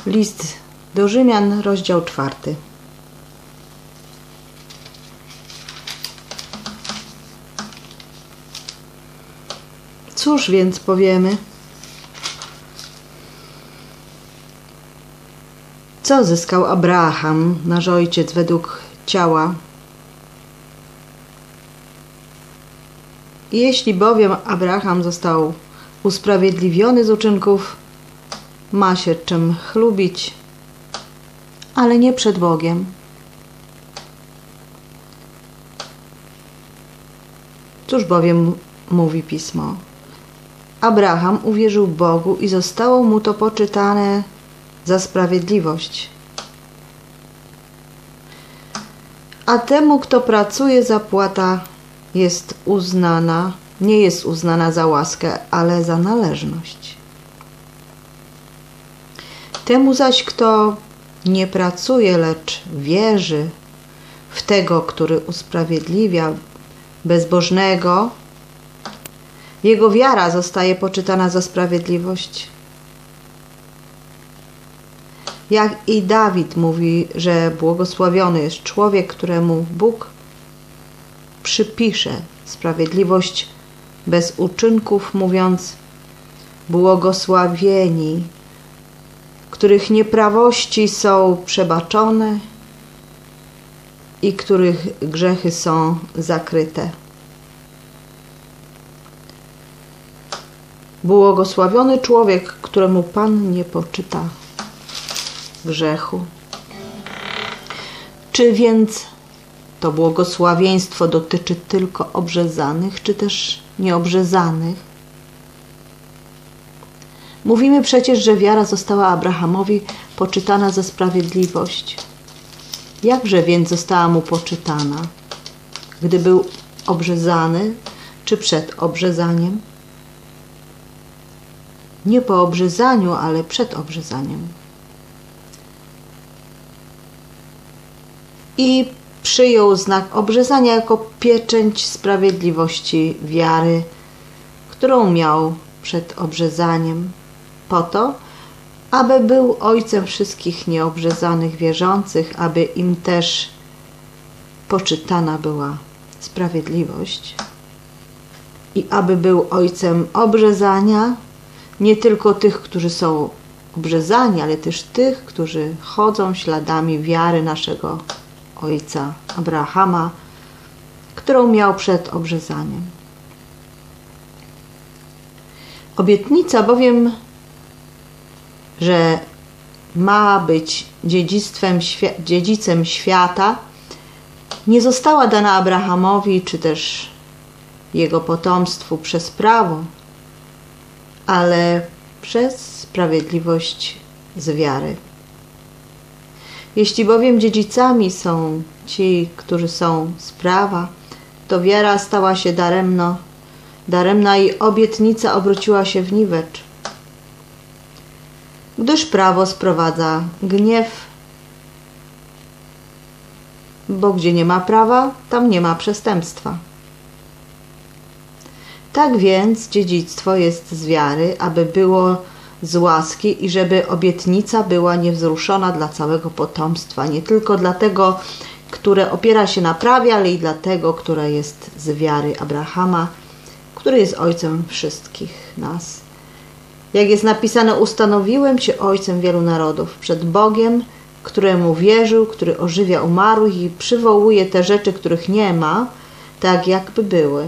List do Rzymian, rozdział 4. Cóż więc powiemy? Co zyskał Abraham, nasz ojciec, według ciała? Jeśli bowiem Abraham został usprawiedliwiony z uczynków, ma się czym chlubić, ale nie przed Bogiem. Cóż bowiem mówi Pismo? Abraham uwierzył Bogu i zostało mu to poczytane za sprawiedliwość. A temu, kto pracuje, zapłata jest uznana, nie jest uznana za łaskę, ale za należność. Temu zaś, kto nie pracuje, lecz wierzy w tego, który usprawiedliwia bezbożnego, jego wiara zostaje poczytana za sprawiedliwość. Jak i Dawid mówi, że błogosławiony jest człowiek, któremu Bóg przypisze sprawiedliwość bez uczynków, mówiąc: błogosławieni, których nieprawości są przebaczone i których grzechy są zakryte. Błogosławiony człowiek, któremu Pan nie poczyta grzechu. Czy więc to błogosławieństwo dotyczy tylko obrzezanych, czy też nieobrzezanych? Mówimy przecież, że wiara została Abrahamowi poczytana za sprawiedliwość. Jakże więc została mu poczytana? Gdy był obrzezany, czy przed obrzezaniem? Nie po obrzezaniu, ale przed obrzezaniem. I przyjął znak obrzezania jako pieczęć sprawiedliwości wiary, którą miał przed obrzezaniem, po to, aby był ojcem wszystkich nieobrzezanych wierzących, aby im też poczytana była sprawiedliwość i aby był ojcem obrzezania nie tylko tych, którzy są obrzezani, ale też tych, którzy chodzą śladami wiary naszego ojca Abrahama, którą miał przed obrzezaniem. Obietnica bowiem, że ma być dziedzicem świata, nie została dana Abrahamowi czy też jego potomstwu przez prawo, ale przez sprawiedliwość z wiary. Jeśli bowiem dziedzicami są ci, którzy są z prawa, to wiara stała się daremna i obietnica obróciła się w niwecz. Gdyż prawo sprowadza gniew, bo gdzie nie ma prawa, tam nie ma przestępstwa. Tak więc dziedzictwo jest z wiary, aby było z łaski i żeby obietnica była niewzruszona dla całego potomstwa, nie tylko dla tego, które opiera się na prawie, ale i dla tego, które jest z wiary Abrahama, który jest ojcem wszystkich nas. Jak jest napisane, ustanowiłem się ojcem wielu narodów przed Bogiem, któremu wierzył, który ożywia umarłych i przywołuje te rzeczy, których nie ma, tak jakby były.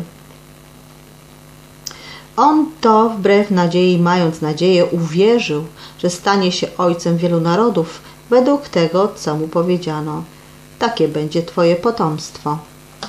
On to wbrew nadziei, mając nadzieję, uwierzył, że stanie się ojcem wielu narodów, według tego, co mu powiedziano. Takie będzie twoje potomstwo.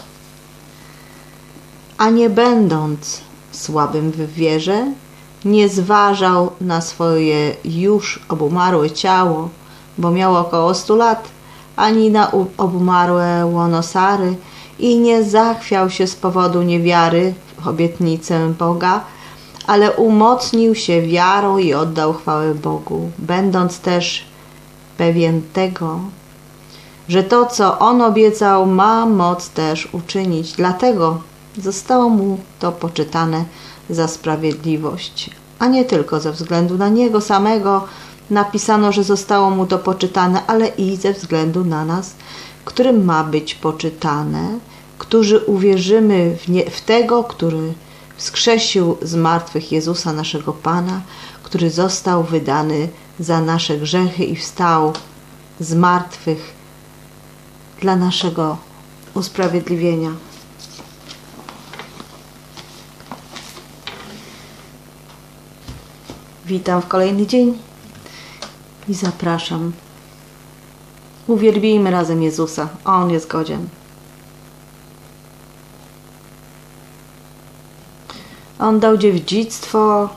A nie będąc słabym w wierze, nie zważał na swoje już obumarłe ciało, bo miało około 100 lat, ani na obumarłe łono Sary i nie zachwiał się z powodu niewiary w obietnicę Boga, ale umocnił się wiarą i oddał chwałę Bogu, będąc też pewien tego, że to, co On obiecał, ma moc też uczynić. Dlatego zostało mu to poczytane za sprawiedliwość, a nie tylko ze względu na Niego samego, napisano, że zostało mu to poczytane, ale i ze względu na nas, którym ma być poczytane, którzy uwierzymy w tego, który wskrzesił z martwych Jezusa, naszego Pana, który został wydany za nasze grzechy i wstał z martwych dla naszego usprawiedliwienia. Witam w kolejny dzień i zapraszam. Uwielbijmy razem Jezusa. On jest godzien. On dał dziedzictwo,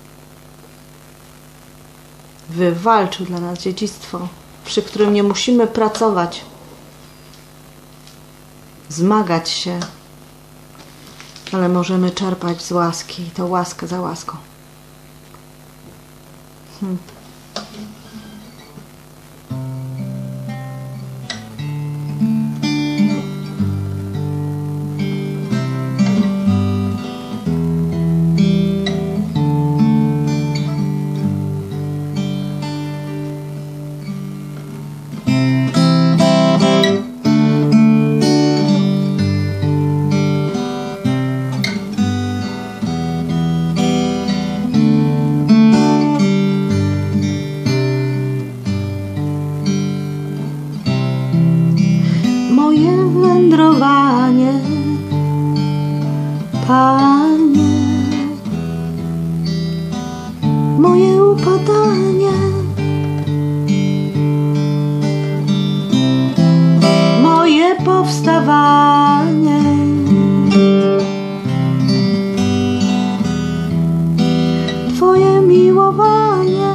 wywalczył dla nas dziedzictwo, przy którym nie musimy pracować, zmagać się, ale możemy czerpać z łaski, to łaska za łaską. Wędrowanie, Panie, moje upadanie, moje powstawanie, Twoje miłowanie.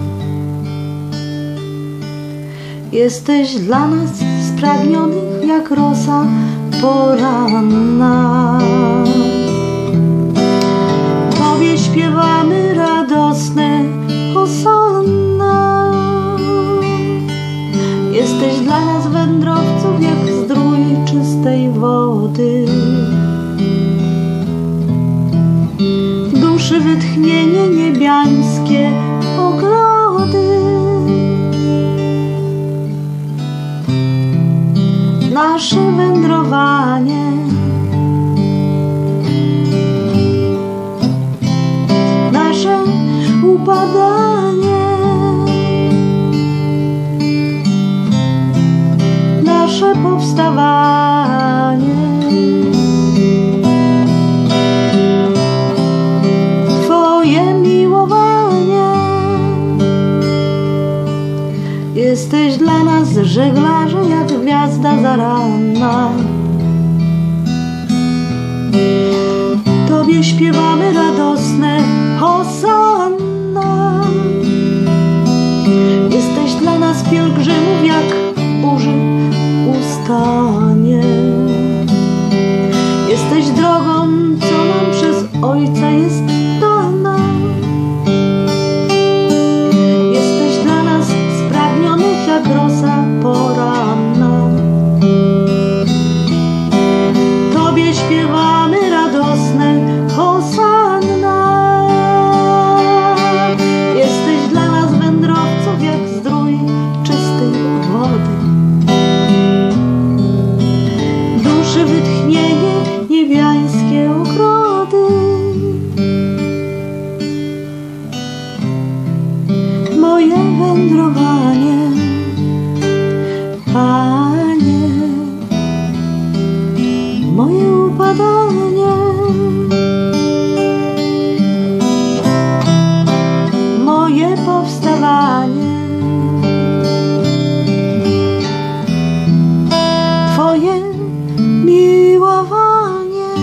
Jesteś dla nas spragnionych jak rosa poranna. Tobie śpiewamy radosne hosanna. Jesteś dla nas wędrowców jak zdrój czystej wody. Duszy wytchnienie niebiańskie ogrody. Nasze wędrowanie, nasze upadanie, nasze powstawanie, Twoje miłowanie. Jesteś dla nas żeglarze jak gwiazda zaranna. Tobie śpiewamy radosne hosanna. Jesteś dla nas pielgrzymów jak burzy ustanie. Jesteś drogą, co nam przez Ojca jest dana. Jesteś dla nas spragnionych jak rosa poranna. Tobie śpiewamy radosne hosanna. Jesteś dla nas wędrowców jak zdrój czystej wody. Duszy wytchnienie niebiańskie ogrody. Moje wędrowanie, Panie, moje upadanie, moje powstawanie, Twoje miłowanie.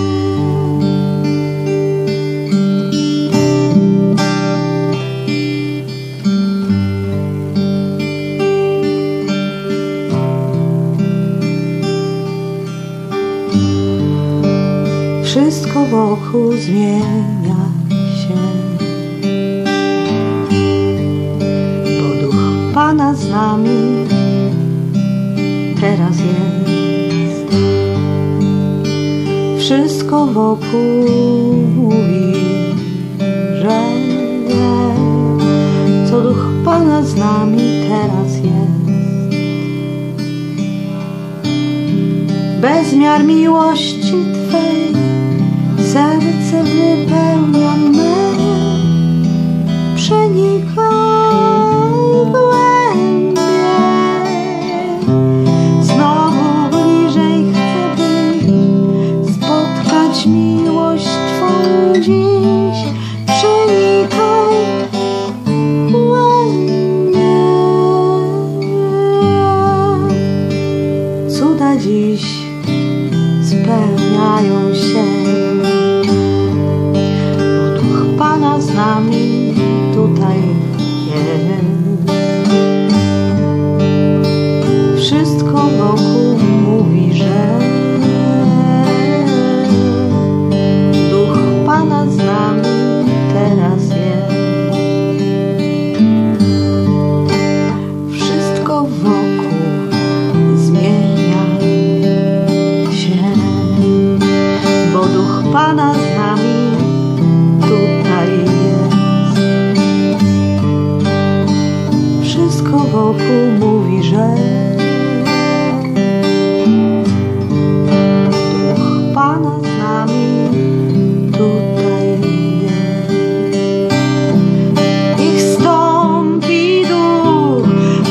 Wszystko wokół zmienia się, bo Duch Pana z nami teraz jest. Wszystko wokół mówi, że co Duch Pana z nami teraz jest. Bezmiar miłości Twej serce wypełnia me. Przenikaj głębiej, znowu bliżej chcę być, spotkać miłość Twą dziś. Przenikaj głębiej. Cuda dziś spełniają się, bo Duch Pana z nami tutaj jest. Wszystko wokół mówi, że Duch Pana z nami teraz jest. Wszystko wokół zmienia się, bo Duch Pana z nami tutaj jest. Wszystko wokół mówi, że Duch Pana z nami tutaj jest. Niech stąpi Duch,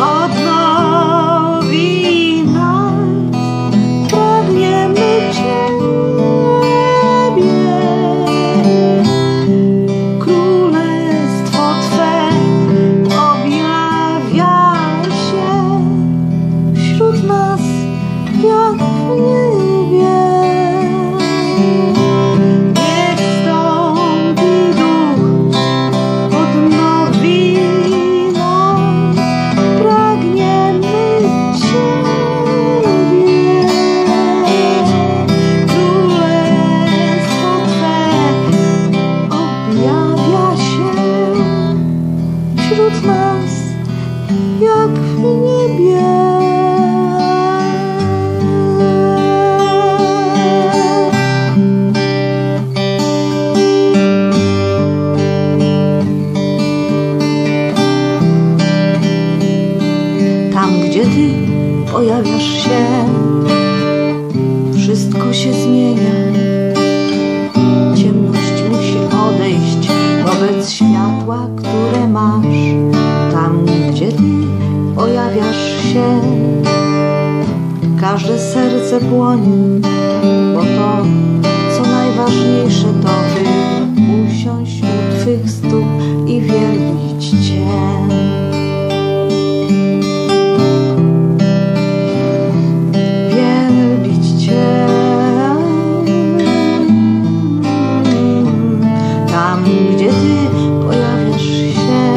odnowi nas, pragniemy Ciebie. Królestwo Twe objawia się wśród nas jak w niebie. Niech wstąpi Duch, odnowi nas, pragniemy Ciebie. Królestwo Twe objawia się wśród nas jak w niebie. Tam, gdzie Ty pojawiasz się, wszystko się zmienia. Ciemność musi odejść wobec światła, które masz. Tam, gdzie Ty pojawiasz się, każde serce płonie, bo to, co najważniejsze, to by usiąść u Twych stóp i wielbić Cię. Wielbić Cię. Tam, gdzie Ty pojawiasz się,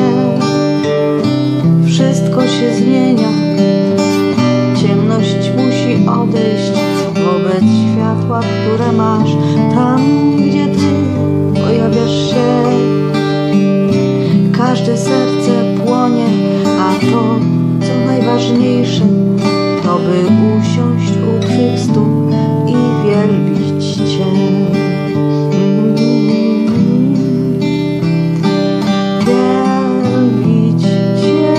wszystko się zmienia. Ciemność musi odejść wobec światła, które masz. Tam, gdzie Ty pojawiasz się, każde serce płonie, a to, co najważniejsze, to by usiąść u Twych stóp i wielbić Cię. Wielbić Cię.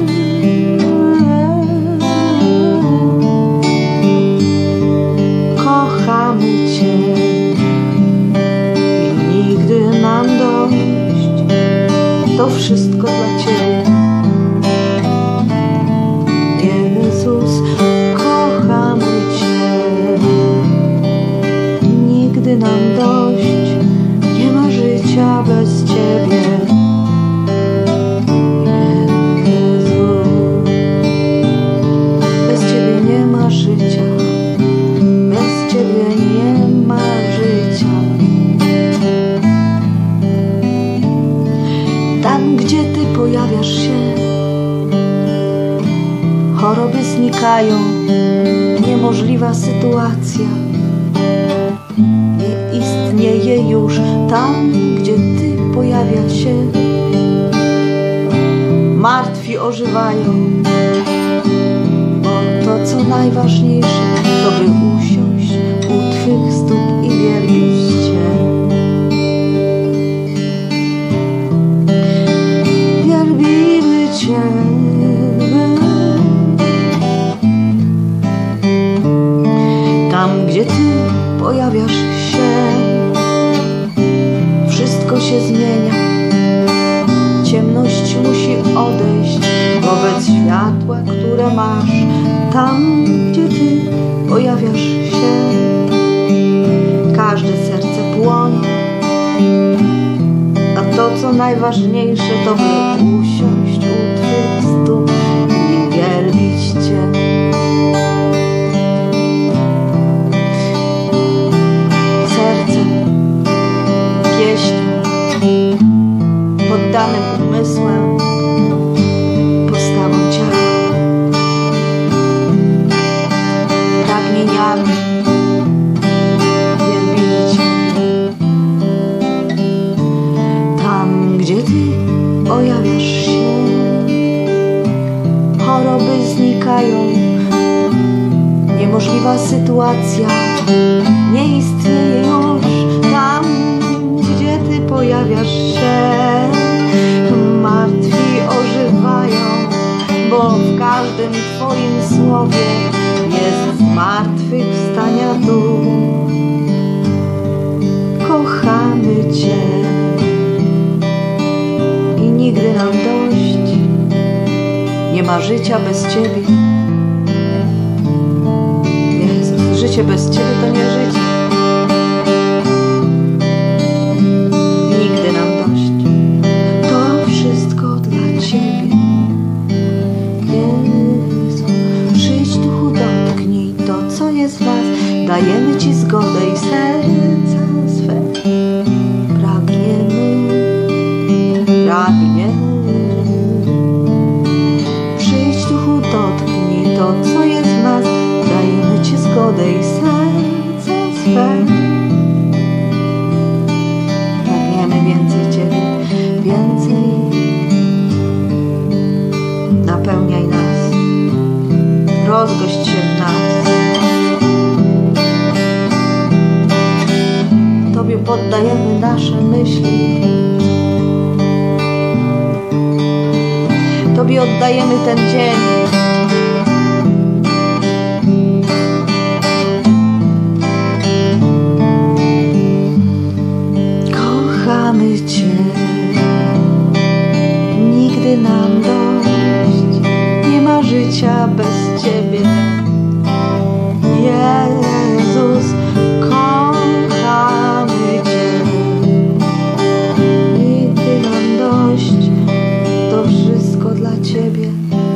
Kochamy Cię i nigdy nam dość. To wszystko dla Ciebie, Jezus. Kochamy Cię, nigdy nam dość. Nie ma życia bez Ciebie, Jezu. Bez Ciebie nie ma życia, bez Ciebie nie ma życia. Tam, gdzie Ty pojawiasz się, choroby znikają, niemożliwa sytuacja nie istnieje już. Tam, gdzie Ty pojawiasz się, martwi ożywają, bo to, co najważniejsze, to by usiąść u Twych stóp i wielbić Cię. Wielbimy Cię. wobec światła, które masz tam, gdzie Ty pojawiasz się. Każde serce płonie, a to, co najważniejsze, to by usiąść u Twych stóp i wielbić Cię. Sercem, pieśnią, poddanym umysłem, postawą ciała, pragnieniami wielbili Cię. Tam, gdzie Ty pojawiasz się, choroby znikają, niemożliwa sytuacja nie istnieje już. Tam, gdzie Ty pojawiasz się, martwi ożywają, bo w każdym Twoim słowie jest zmartwychwstania duch. Kochamy Cię i nigdy nam dość. Nie ma życia bez Ciebie. Jezus, życie bez Ciebie to nie życie. Nigdy nam dość. To wszystko dla Ciebie. Jezu, przyjdź Duchu, dotknij to, co jest w nas. Dajemy Ci zgodę i serca swe. Pragniemy. Przyjdź Duchu, dotknij to, co jest w nas. Dajemy Ci zgodę i serca swe. Pragniemy więcej Ciebie, więcej. Napełniaj nas, rozgość się w nas. Tobie poddajemy nasze myśli. Tobie oddajemy ten dzień. Kochamy Cię, nigdy nam dość. Nie ma życia bez Ciebie. Jezus, kochamy Cię, nigdy nam dość. To wszystko dla Ciebie.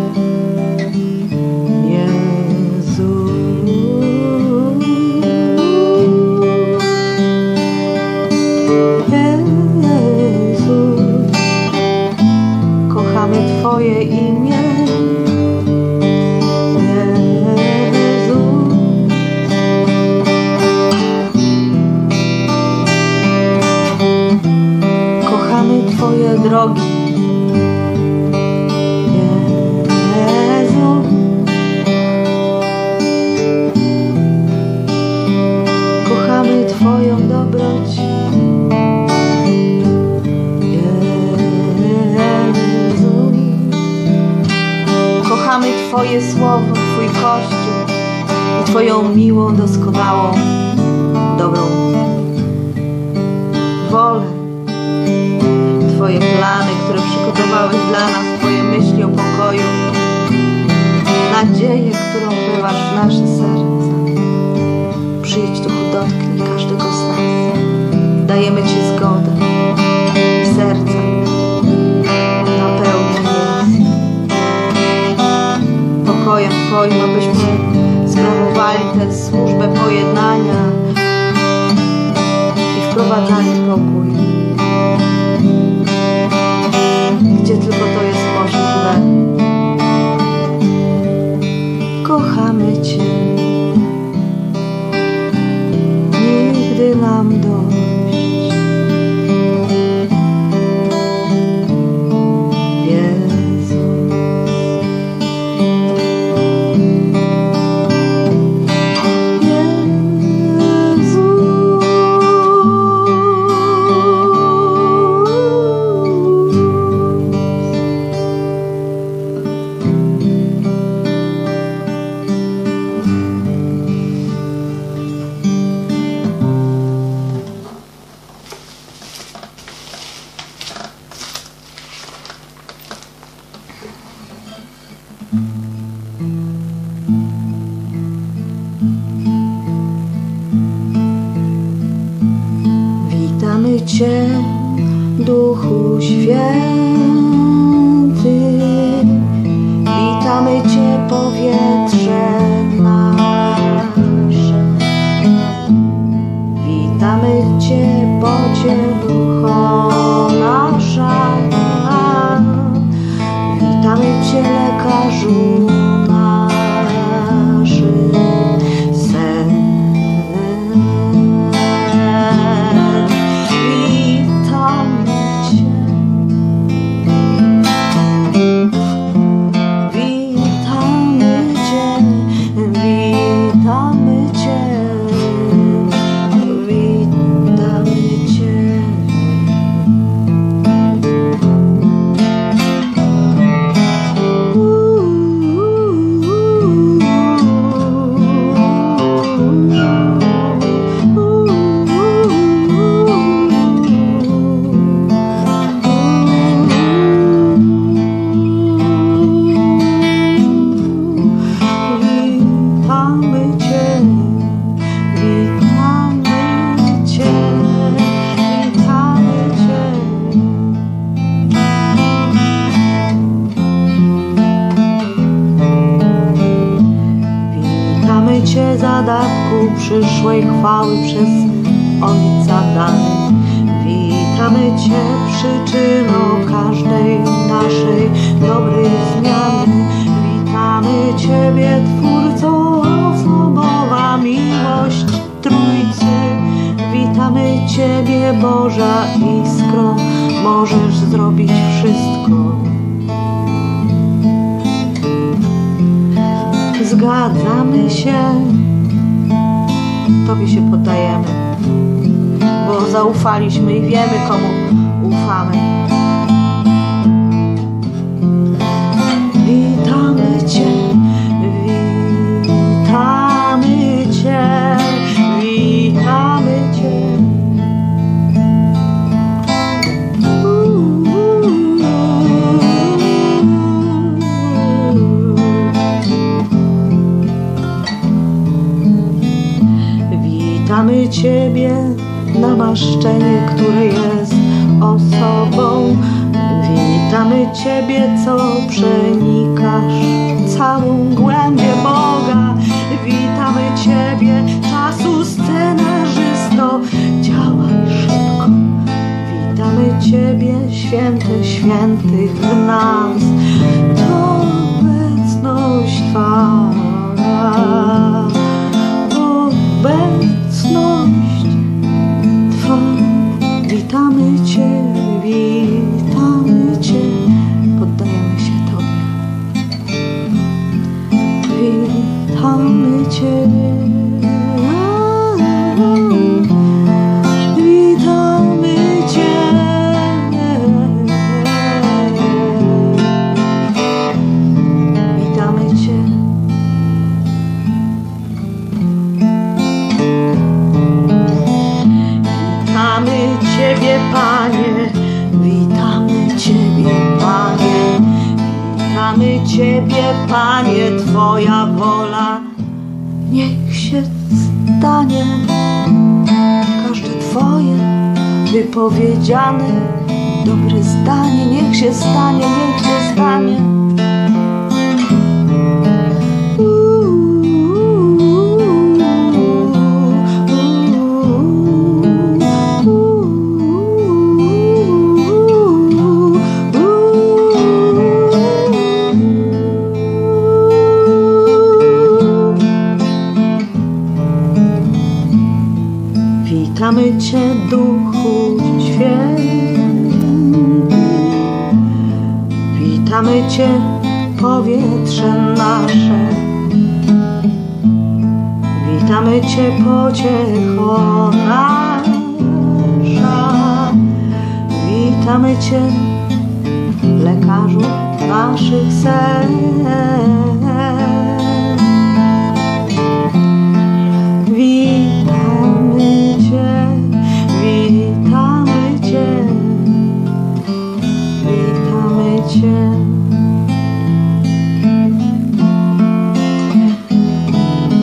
Jezu. Jezu. Kochamy Twoje imię. Jezu. Kochamy Twoje drogi. Kochamy Twoją dobroć. Jezu. Kochamy Twoje słowo, Twój Kościół i Twoją miłą, doskonałą, dobrą wolę. Twoje plany, które przygotowałeś dla nas, Twoje myśli o pokoju, nadzieję, którą wlewasz w nasze serca. Przyjdź Duchu, dotknij każdego z nas. Dajemy Ci zgodę i serca. Napełnij nas pokojem Twoim, abyśmy sprawowali tę służbę pojednania i wprowadzali pokój, gdzie tylko to jest możliwe. Kochamy Cię, nigdy nam dość. Jezus. Witamy Cię, Duchu Święty. Witamy Cię, powietrze nasze. Witamy Cię, pociechy nasza. Witamy Cię, lekarzu naszych serc. Cię, zadatku przyszłej chwały przez Ojca dany. Witamy Cię, przyczyną każdej naszej dobrej zmiany. Witamy Ciebie, Twórco, osobowa miłość Trójcy. Witamy Ciebie, Boża Iskro, możesz zrobić wszystko. Zgadzamy się, Tobie się poddajemy, bo zaufaliśmy i wiemy, komu ufamy. Witamy Cię, witamy Cię, witamy Cię. Witamy Ciebie, namaszczenie, które jest osobą. Witamy Ciebie, co przenikasz całą głębię Boga. Witamy Ciebie, czasu scenarzysto, działaj szybko. Witamy Ciebie, święty świętych w nas, to obecność Twa. Obecność Twa. Witamy Cię, witamy Cię, poddajemy się Tobie. Witamy Cię, witamy Cię. Witamy Cię. Witamy Ciebie, Panie, witamy Ciebie, Panie, witamy Ciebie, Panie, Twoja wola niech się stanie. Każde Twoje wypowiedziane dobre zdanie niech się stanie, niech się stanie. Witamy Cię, Duchu Święty. Witamy Cię, powietrze nasze. Witamy Cię, pociecho nasza. Witamy Cię, lekarzu naszych serc. Witamy Cię, witamy Cię, witamy Cię.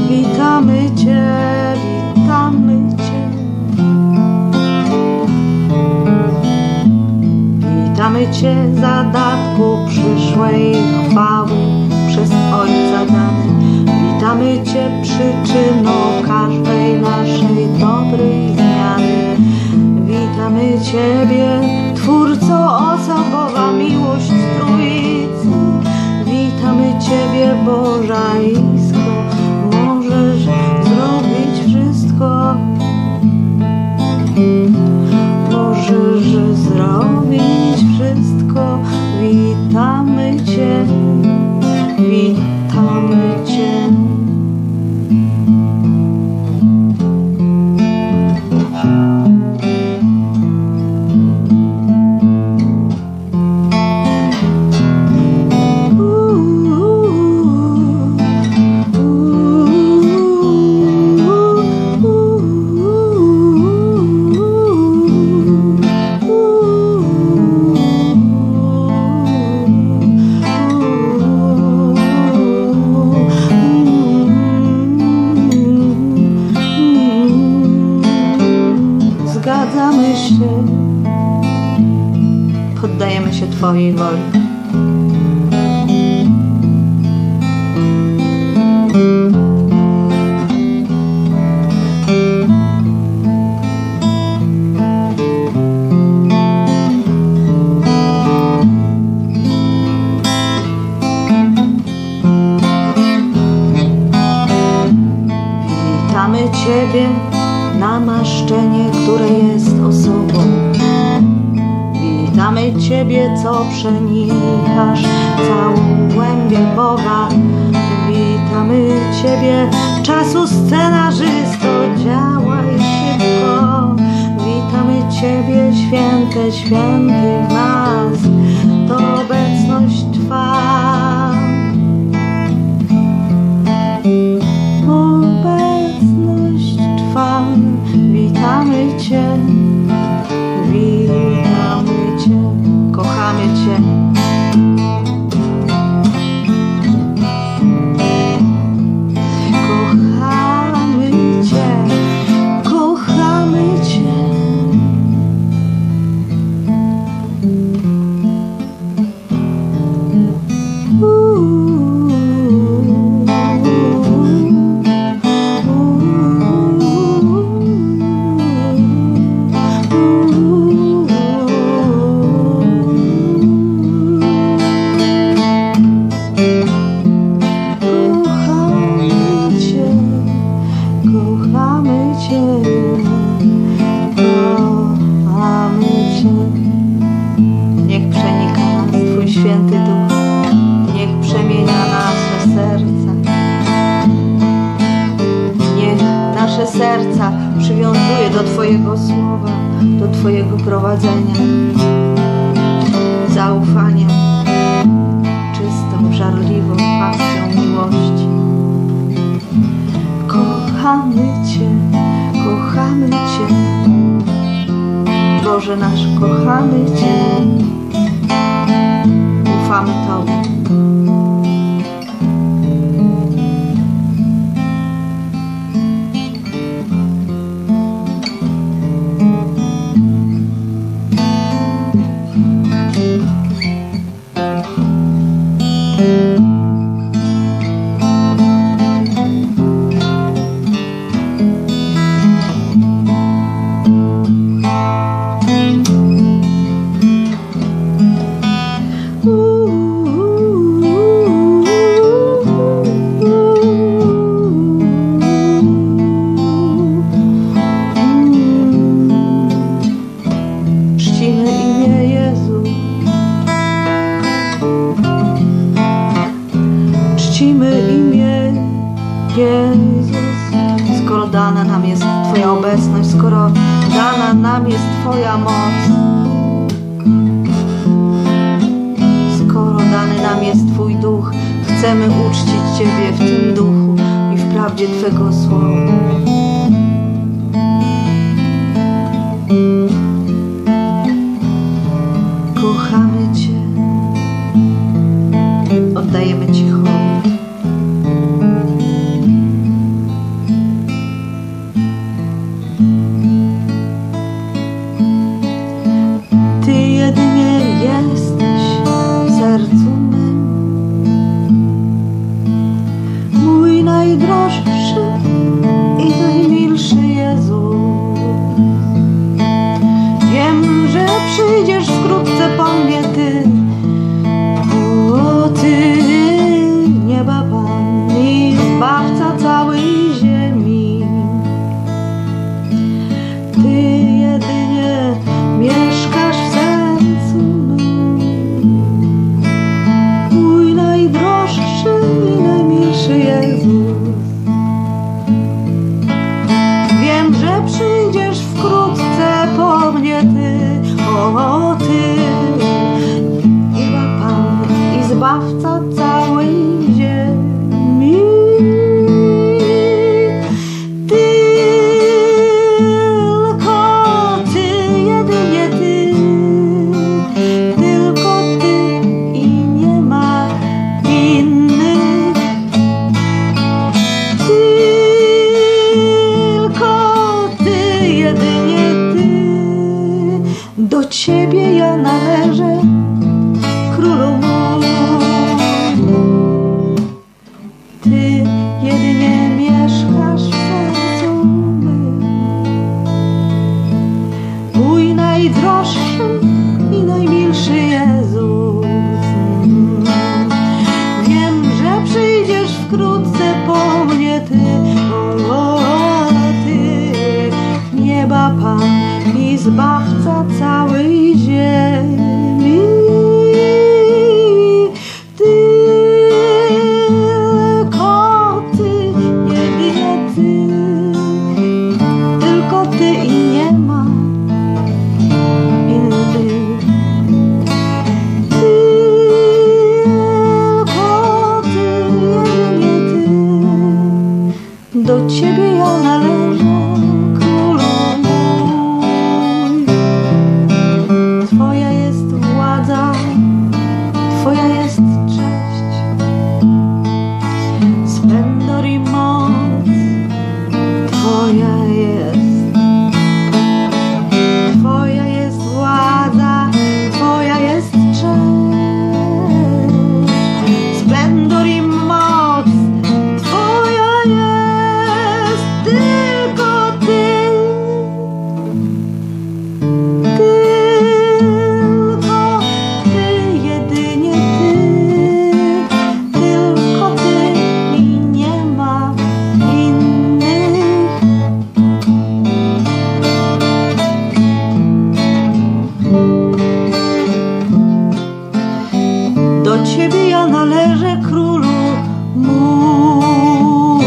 Witamy Cię, witamy Cię. Cię zadatku przyszłej chwały przez Ojca danej. Witamy Cię przyczyną każdej naszej dobrej zmiany. Witamy Ciebie, Twórco, osobowa miłość Trójcy. Witamy Ciebie, Boża Iskro, możesz zrobić wszystko. Możesz zrobić wszystko. Witamy Cię, witamy Cię. Zgadzamy się, poddajemy się Twojej woli. Witamy Ciebie, namaszczenie, które jest osobą. Witamy Ciebie, co przenikasz całą głębię Boga. Witamy Ciebie, czasu scenarzysto, działaj szybko. Witamy Ciebie, święte świętych nas, to obecność Twa. Witamy Cię, witamy Cię, kochamy Cię. Kochamy Cię, kochamy Cię. Kochamy Cię, kochamy Cię. Niech przenika nas Twój święty Duch, niech przemienia nasze serca. Niech nasze serca przywiązuje do Twojego słowa, do Twojego prowadzenia, zaufaniem, czystą, żarliwą pasją miłości. Kochamy Cię, kochamy Cię, Boże nasz, kochamy Cię, ufamy Tobie. Czcimy imię Jezus, skoro dana nam jest Twoja obecność, skoro dana nam jest Twoja moc, skoro dany nam jest Twój duch, chcemy uczcić Ciebie w tym duchu i w prawdzie Twego słowa. Kochamy Cię, oddajemy Ci hołd. Ty jedynie jesteś Ty, nieba Pan i Zbawca całej ziemi. Tylko Ty, jedynie Ty, tylko Ty i nie ma innych. Tylko Ty, jedynie Ty, do Ciebie ja należę, Królu mój. Twoja jest władza, Twoja jest cześć, splendor i moc Twoja jest. Twoja jest władza, Twoja jest cześć, splendor i moc Twoja jest. Tylko Ty, tylko Ty, jedynie Ty, tylko Ty i nie ma innych. Do Ciebie ja należę, Królu mój.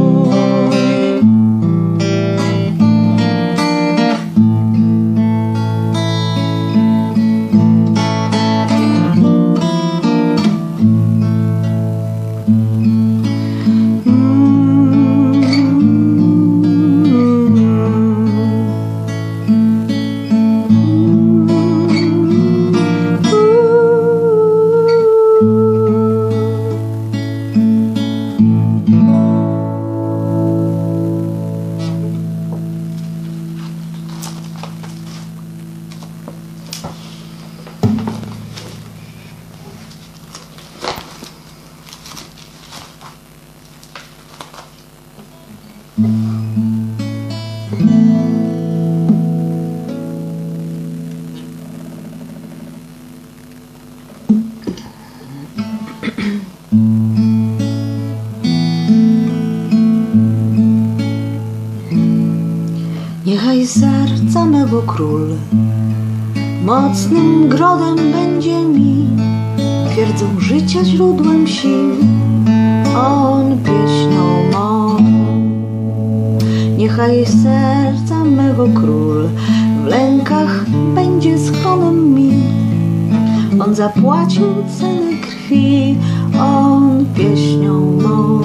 Niechaj serca mego Król mocnym grodem będzie mi, twierdzą życia źródłem sił, On pieśnią mą. Niechaj serca mego Król w lękach będzie schronem mi, On zapłacił cenę krwi, On pieśnią mą.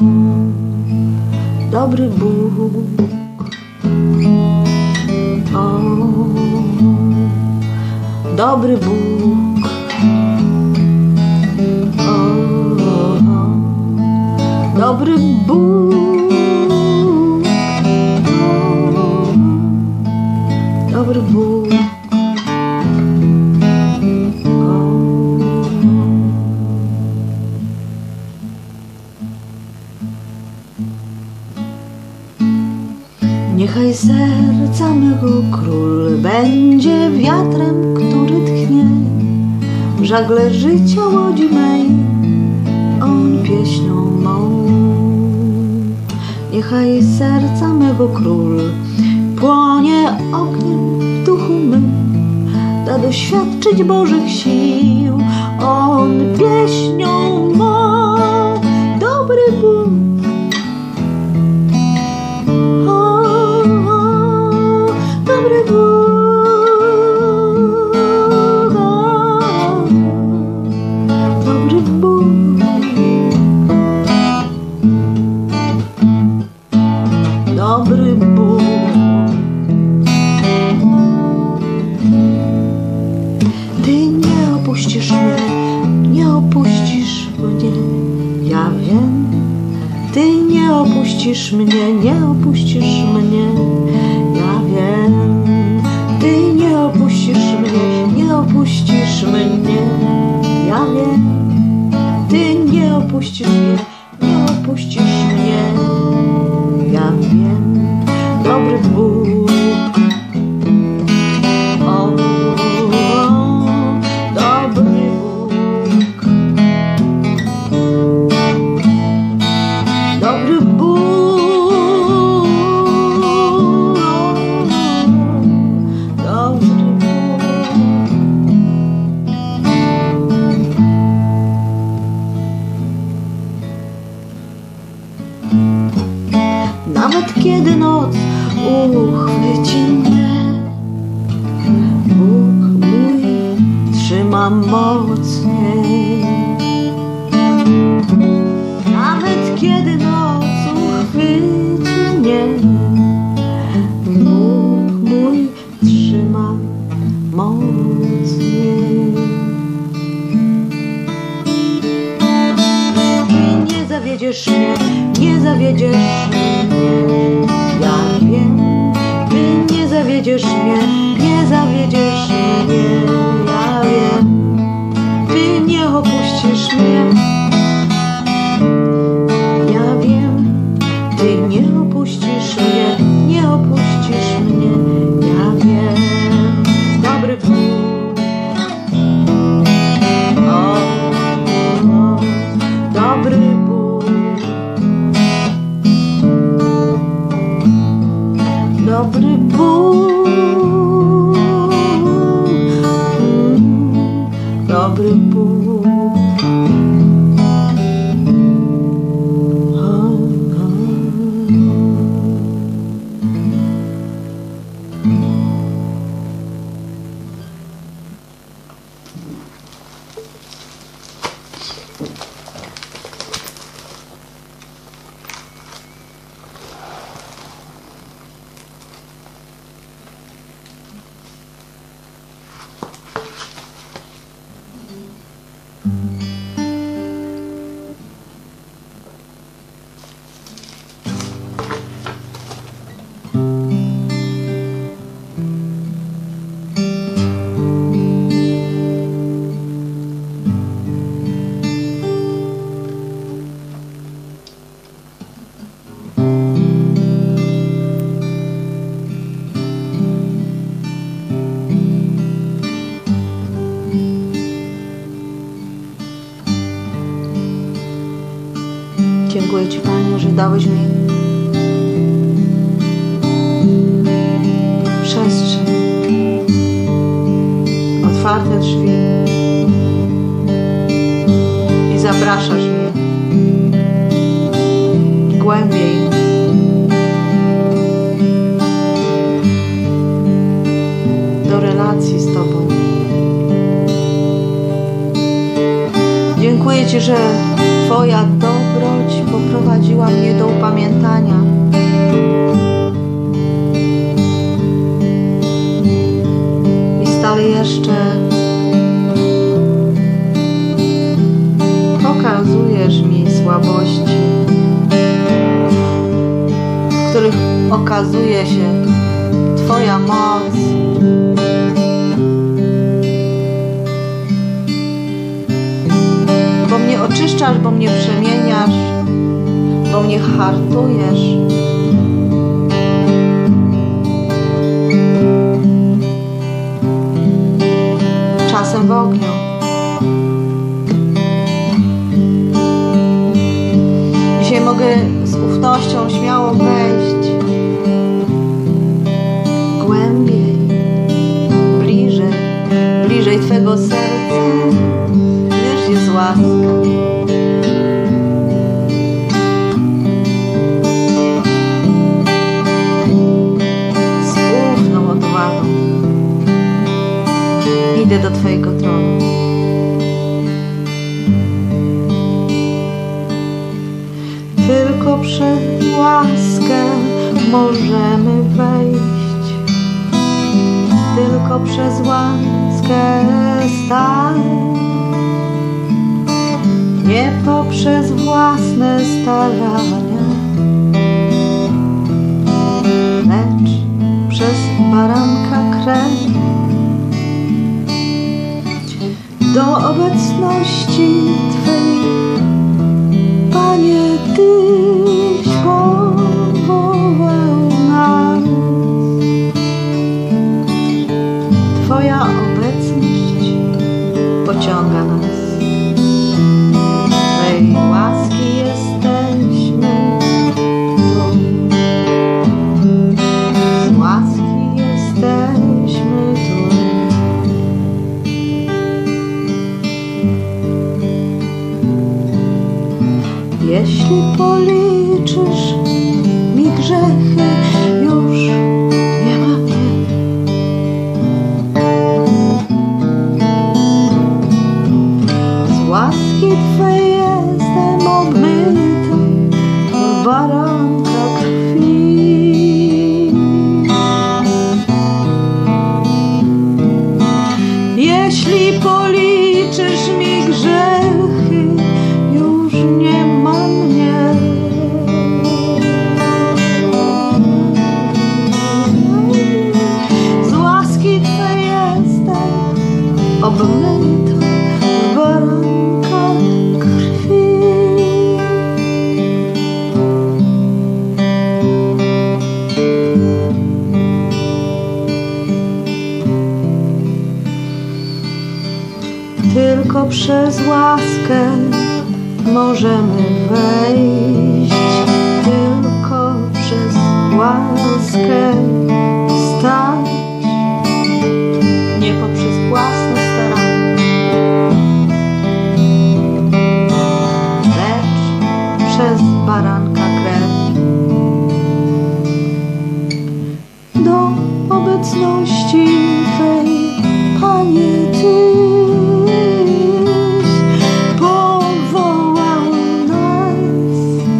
Dobry Bóg, o, dobry Bóg, o, dobry Bóg, o, dobry Bóg, o. Niechaj serca mego Król będzie wiatrem, który tchnie w żagle życia łodzi mej, On pieśnią mą. Niechaj serca mego Król płonie ogniem w duchu mym, da doświadczyć Bożych sił, On pieśnią mą. Dobry Bóg, dobry Bóg, dobry Bóg, dobry Bóg. Ty nie opuścisz mnie, nie opuścisz mnie, ja wiem. Ty nie opuścisz mnie, nie opuścisz mnie, ja wiem. Ty nie opuścisz mnie, nie opuścisz mnie, ja wiem. Ty nie opuścisz mnie, nie opuścisz mnie, ja wiem. Dobry Bóg, o, dobry Bóg, dobry Bóg. nawet kiedy noc uchwyci mnie. Bóg mój trzyma mocniej. Nawet kiedy noc uchwyci mnie, Bóg mój trzyma mocniej. Ty nie zawiedziesz mnie, nie zawiedziesz mnie, ja wiem. Ty nie zawiedziesz mnie, nie zawiedziesz mnie, ja wiem. Ty nie opuścisz mnie, ja wiem. Ty nie opuścisz mnie, nie opuścisz mnie, ja wiem. Dobry Bóg, o, dobry Bóg, dobry Bóg, dobry Bóg. Dziękuję Ci, Panie, że dałeś mi przestrzeń, otwarte drzwi i zapraszasz mnie głębiej do relacji z Tobą. Dziękuję Ci, że Twoja dobroć poprowadziła mnie do upamiętania. I stale jeszcze pokazujesz mi słabości, w których okazuje się Twoja moc. Bo mnie oczyszczasz, bo mnie przemieniasz, bo mnie hartujesz. Czasem w ogniu. Dzisiaj mogę z ufnością śmiało wejść głębiej, bliżej Twego serca. Jest łaska. Z ufną odwagą idę do Twojego tronu. Tylko przez łaskę możemy wejść. Tylko przez łaskę stać. Nie poprzez własne starania, lecz przez baranka krew do obecności Twej, Panie, Tyś powołał nas. Twoja obecność pociąga nas. Twej łaski jesteśmy obmyta w barankach krwi. Tylko przez łaskę możemy wejść, tylko przez łaskę stać, nie poprzez własne starania, lecz przez baranka krew. Do obecności Twej, Panie, Tyś powołał nas.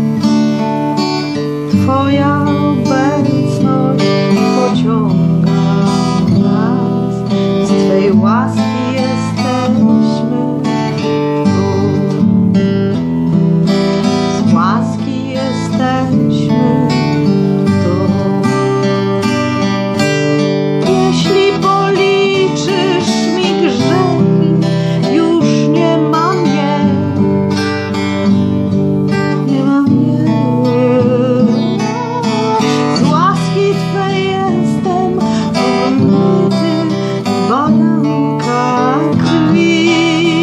Twoja obecność pociąga nas, z Twej łaski jesteśmy tu, z łaski jesteśmy tu. Jeśli policzysz mi grzechy, już nie ma mnie, nie ma mnie. Z łaski Twej jestem obmyty w barankach krwi.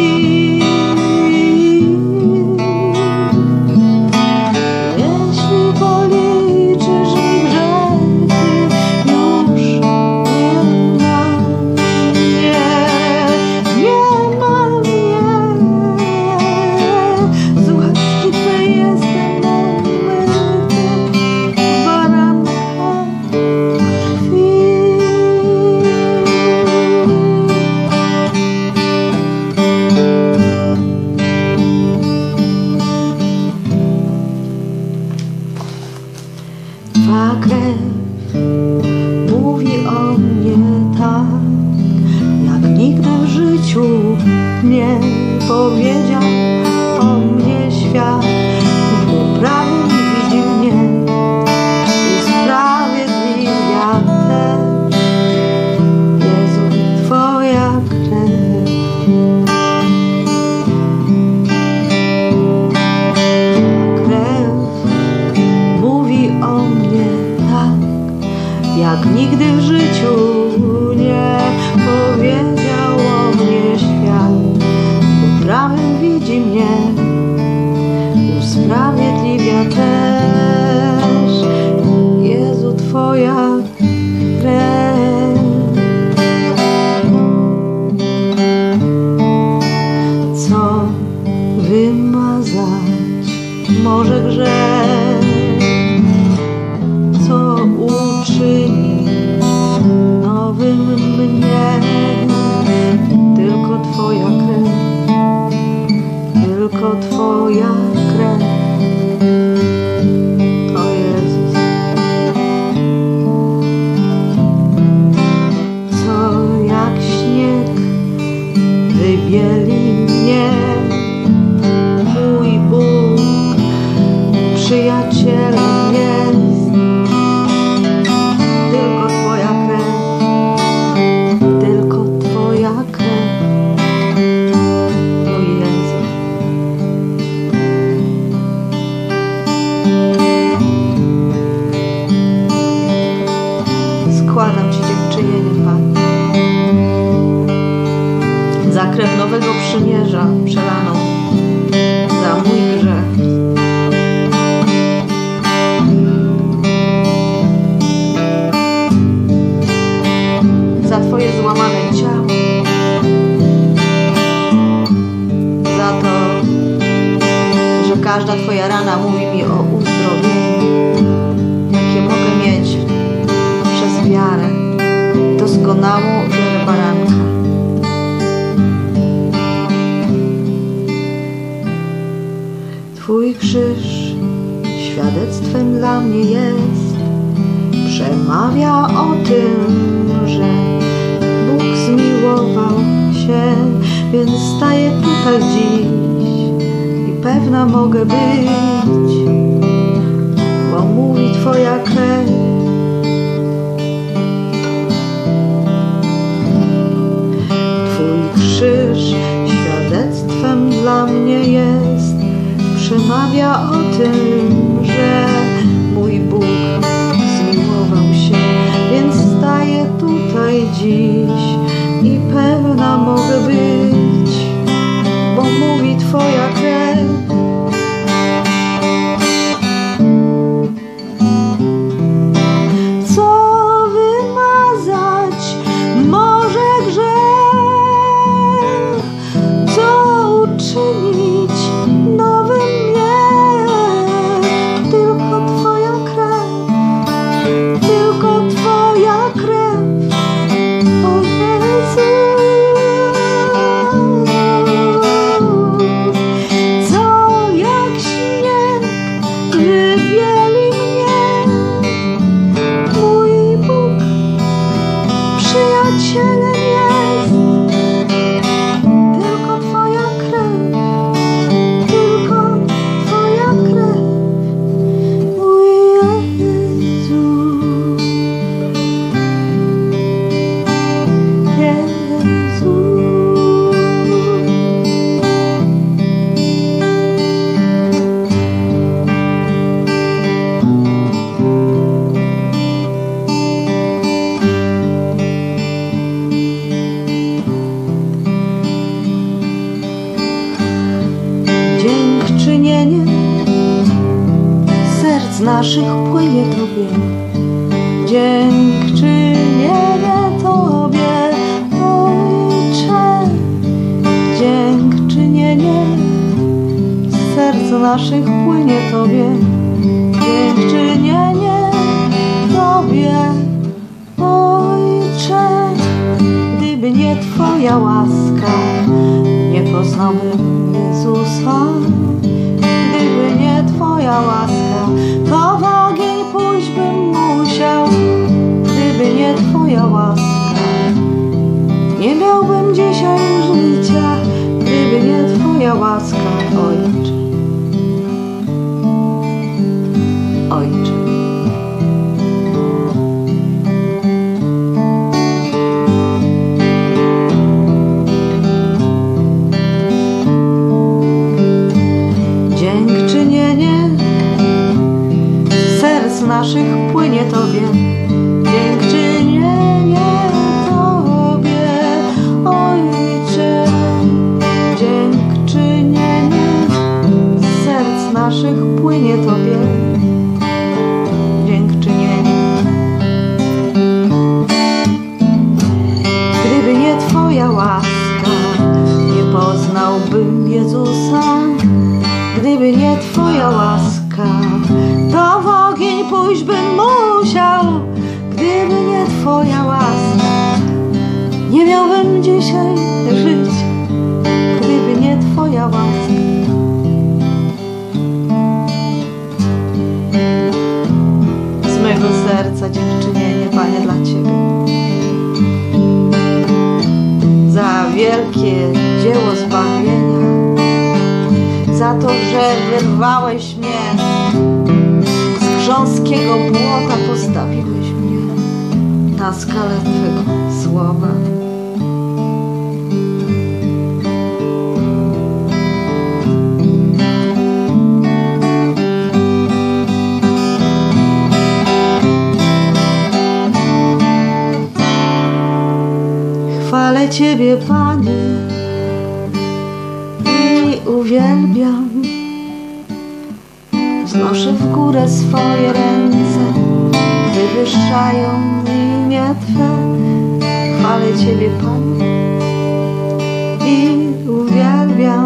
Jeśli policzysz mi grzechy, już nie ma mnie, nie ma mnie. Z łaski Twej jestem obmyty w barankach krwi. Twa krew mówi o mnie tak, jak nigdy w życiu nie powiedział o mnie świat. Bo prawym widzi mnie, usprawiedliwia też. Jezu, Twoja krew. Krew mówi o mnie tak, jak nigdy w życiu nie powiedział o mnie świat. Bo prawym widzi mnie, usprawiedliwia też. Jezu, Twoja krew. Co wymazać może grzech, co uczynić nowym mnie? Tylko Twoja krew, tylko Twoja krew. O Jezus, co jak śnieg wybieli mnie. Mój Bóg przyjacielem jest. Tylko Twoja krew, tylko Twoja krew. O Jezu. Składam Ci dziękczynienie, Panie, za krew nowego przymierza przelaną za mój grzech. Za Twoje złamane ciało, za to, że każda Twoja rana mówi mi o uzdrowieniu, jakie mogę mieć przez wiarę, doskonałą wiarę baranka. Twój krzyż świadectwem dla mnie jest, przemawia o tym, że Bóg zmiłował się, więc staję tutaj dziś i pewna mogę być, bo mówi Twoja krew. Twój krzyż naszych płynie Tobie. Dziękczynienie Tobie, Ojcze. Dziękczynienie z serc naszych płynie Tobie. Dziękczynienie Tobie, Ojcze. Gdyby nie Twoja łaska, nie poznałbym Jezusa. Gdyby nie Twoja łaska, to w ogień pójść bym musiał. Gdyby nie Twoja łaska, nie miałbym dzisiaj życia. Gdyby nie Twoja łaska, Ojcze. Ojcze. Dziękczynienie z serc naszych płynie Tobie. Dziękczynienie Tobie, Ojcze. Dziękczynienie z serc naszych płynie Tobie. Dziękczynienie. Gdyby nie Twoja łaska, nie poznałbym Jezusa. Gdyby nie Twoja łaska, to w ogień pójść bym musiał. Gdyby nie Twoja łaska, nie miałbym dzisiaj życia. Gdyby nie Twoja łaska. Z mego serca dziękczynienie, Panie, dla Ciebie. Za wielkie dzieło zbawienia. Za to, że wyrwałeś mnie z grząskiego błota, postawiłeś mnie na skalę Twego słowa. Chwalę Ciebie, Panie, uwielbiam. Znoszę w górę swoje ręce, wywyższają imię Twe. Chwalę Ciebie, Panie, i uwielbiam.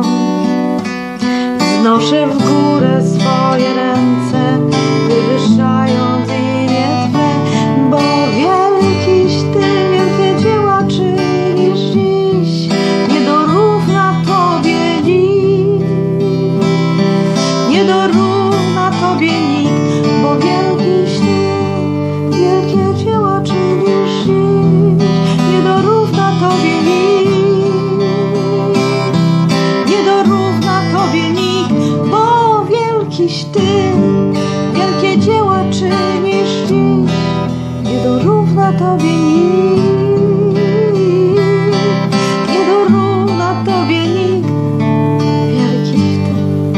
Znoszę w górę swoje ręce, wywyższając imię Twe, bo wielkiś Ty, wielkie dzieła czynisz dziś. Nie dorówna Tobie nikt, nie dorówna Tobie nikt, bo wielkiś Ty, wielkie dzieła czynisz dziś. Nie dorówna Tobie nikt, nie dorówna Tobie nikt, bo wielkiś Ty, wielkie dzieła czynisz dziś. Nie dorówna Tobie nikt, nie dorówna Tobie nikt, wielkiś Ty.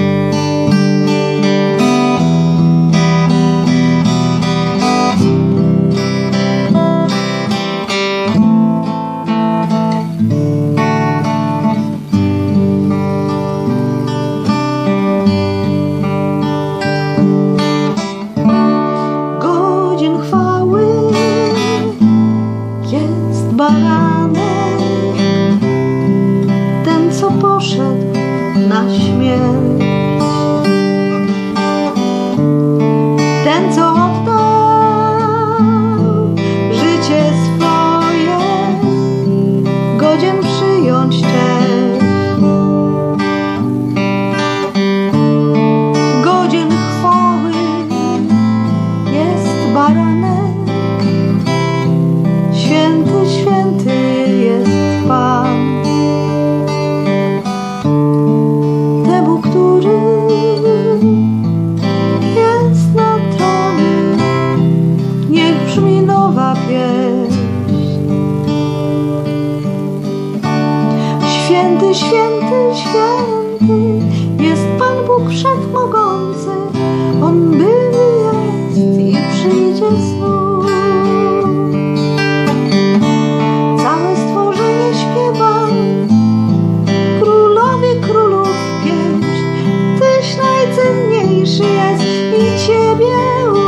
Godzin chwały jest baranek, ten, co poszedł na śmierć, ten, co oddał życie swoje, godzien przyjąć cześć. Godzien chwały jest baranek, święty, święty jest Pan. Temu, który jest na tronie, niech brzmi nowa pieśń. Święty, święty, święty jest Pan Bóg Wszechmogący. On był, jest i przyjdzie znów. Całe stworzenie śpiewa Królowi królów pieśń. Tyś najcenniejszy jest i Ciebie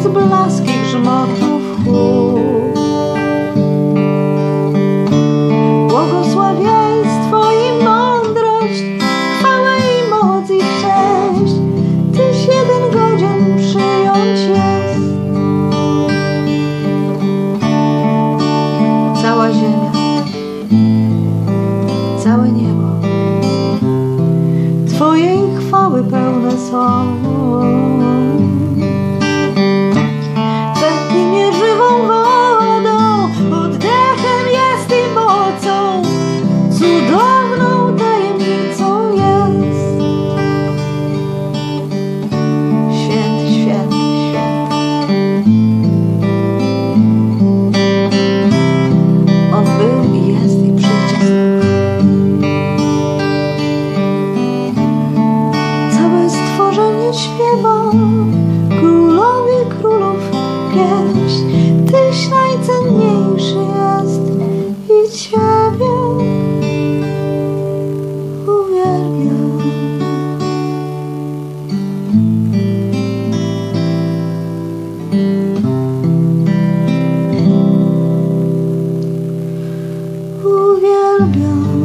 słysząc blaski grzmotów huk. Błogosławieństwo i mądrość, chwałę i moc i cześć, Tyś jeden godzien przyjąć jest. Cała ziemia, całe niebo Twojej chwały pełne są. Twe imię żywą wodą, oddechem jest i mocą, cudowną tajemnicą jest. Święty, święty, święty. On był i jest i przyjdzie znów. Całe stworzenie śpiewa Królowi królów pieśń. Tyś najcenniejszy jest i Ciebie uwielbiam. Uwielbiam.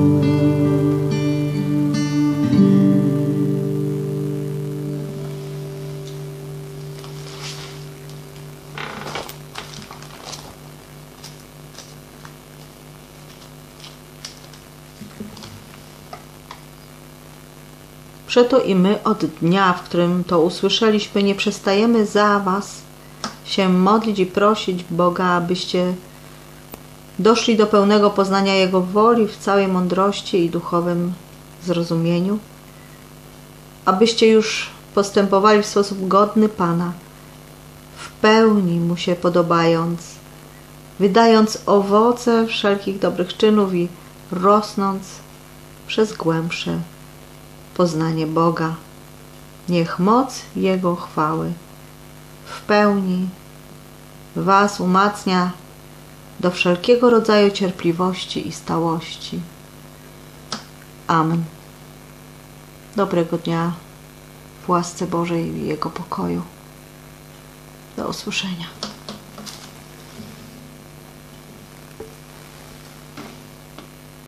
Przeto i my od dnia, w którym to usłyszeliśmy, nie przestajemy za was się modlić i prosić Boga, abyście doszli do pełnego poznania Jego woli w całej mądrości i duchowym zrozumieniu, abyście już postępowali w sposób godny Pana, w pełni Mu się podobając, wydając owoce wszelkich dobrych czynów i rosnąc przez głębsze poznanie Boga. Niech moc Jego chwały w pełni was umacnia do wszelkiego rodzaju cierpliwości i stałości. Amen. Dobrego dnia w łasce Bożej i Jego pokoju. Do usłyszenia.